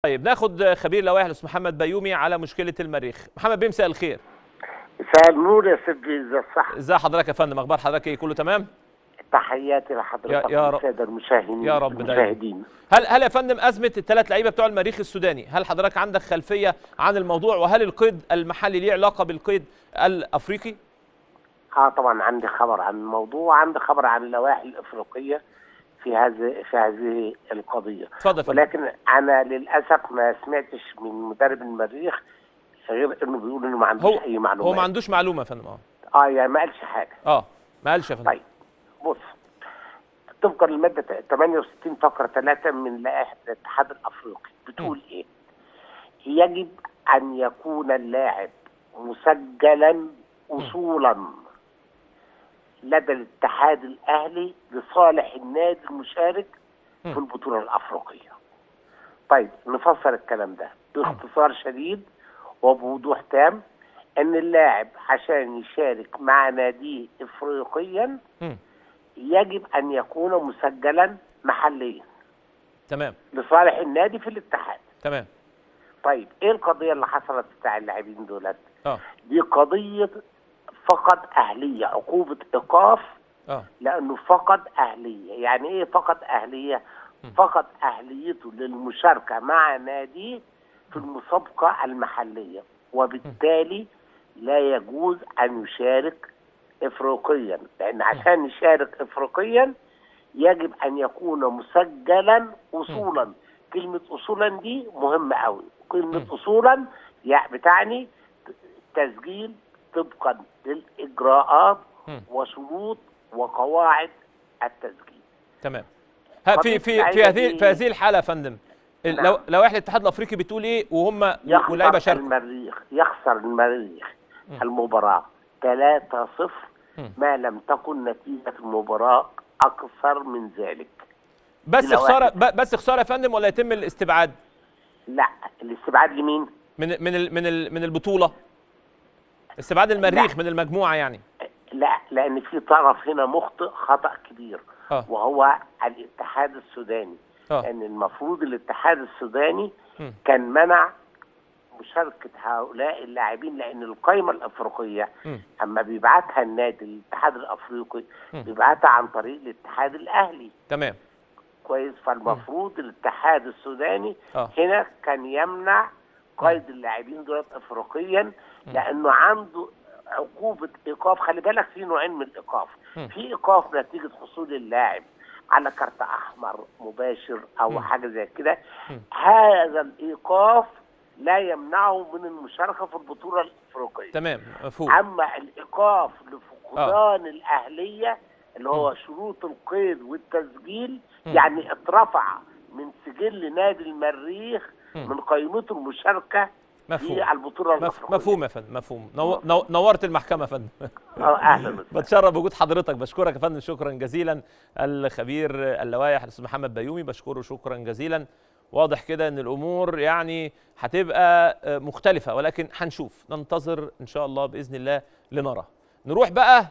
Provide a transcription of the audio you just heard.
طيب ناخد خبير لوائح الاستاذ محمد بيومي على مشكله المريخ. محمد بيه، مساء الخير. مساء النور يا سيدي، ازي صح؟ ازي حضرتك يا فندم؟ اخبار حضرتك ايه؟ كله تمام؟ تحياتي لحضرتك والساده المشاهدين. يا رب دايما. هل يا فندم ازمه الثلاث لعيبه بتوع المريخ السوداني، هل حضرتك عندك خلفيه عن الموضوع؟ وهل القيد المحلي ليه علاقه بالقيد الافريقي؟ طبعا عندي خبر عن الموضوع، عندي خبر عن اللوائح الافريقيه في هذه القضيه. اتفضل. ولكن انا للاسف ما سمعتش من مدرب المريخ غير انه بيقول انه ما عندوش اي معلومه. هو ما عندوش معلومه يا فندم. يعني ما قالش حاجه. ما قالش يا فندم. طيب بص، طبقا للماده 68 فقره 3 من لائحه الاتحاد الافريقي بتقول ايه؟ يجب ان يكون اللاعب مسجلا اصولا لدى الاتحاد الاهلي لصالح النادي المشارك في البطوله الافريقيه. طيب نفسر الكلام ده باختصار شديد وبوضوح تام، ان اللاعب عشان يشارك مع ناديه افريقيا يجب ان يكون مسجلا محليا. تمام. لصالح النادي في الاتحاد. تمام. طيب ايه القضيه اللي حصلت بتاع اللاعبين دولت؟ دي قضيه فقد اهليه، عقوبه ايقاف. لانه فقد اهليه. يعني ايه فقد اهليه؟ فقد اهليته للمشاركه مع ناديه في المسابقه المحليه، وبالتالي لا يجوز ان يشارك افريقيا، لان عشان يشارك افريقيا يجب ان يكون مسجلا اصولا. كلمه اصولا دي مهمه قوي. كلمه اصولا بتعني تسجيل طبقا للاجراءات وشروط وقواعد التسجيل. تمام. في هذه الحاله يا فندم، لوائح الاتحاد الافريقي بتقول ايه وهم واللعيبه شاركوا؟ يخسر المريخ المباراه 3-0 ما لم تكن نتيجه المباراه اكثر من ذلك. بس خساره يا فندم، ولا يتم الاستبعاد؟ لا، الاستبعاد لمين؟ من البطوله. استبعاد المريخ من المجموعه يعني. لا، لان في طرف هنا مخطئ خطأ كبير. وهو الاتحاد السوداني. لان المفروض الاتحاد السوداني كان منع مشاركه هؤلاء اللاعبين، لان القائمه الافريقيه اما بيبعتها النادي الاتحاد الافريقي بيبعتها عن طريق الاتحاد الاهلي. تمام. كويس. فالمفروض الاتحاد السوداني هنا كان يمنع قيد اللاعبين دول افريقيا، لانه عنده عقوبه ايقاف. خلي بالك في نوعين من الايقاف. في ايقاف نتيجه حصول اللاعب على كارت احمر مباشر او حاجه زي كده. هذا الايقاف لا يمنعه من المشاركه في البطوله الافريقيه. تمام، مفهوم. اما الايقاف لفقدان الاهليه اللي هو شروط القيد والتسجيل، يعني اترفع من سجل نادي المريخ من قائمته المشاركه في البطوله الافريقيه. مفهوم يا فندم، مفهوم. نورت المحكمه يا فندم. اهلا وسهلا. بتشرف بوجود حضرتك. بشكرك يا فندم شكرا جزيلا. الخبير اللوائح الاستاذ محمد بيومي، بشكره شكرا جزيلا. واضح كده ان الامور يعني هتبقى مختلفه، ولكن هنشوف، ننتظر ان شاء الله باذن الله لنرى. نروح بقى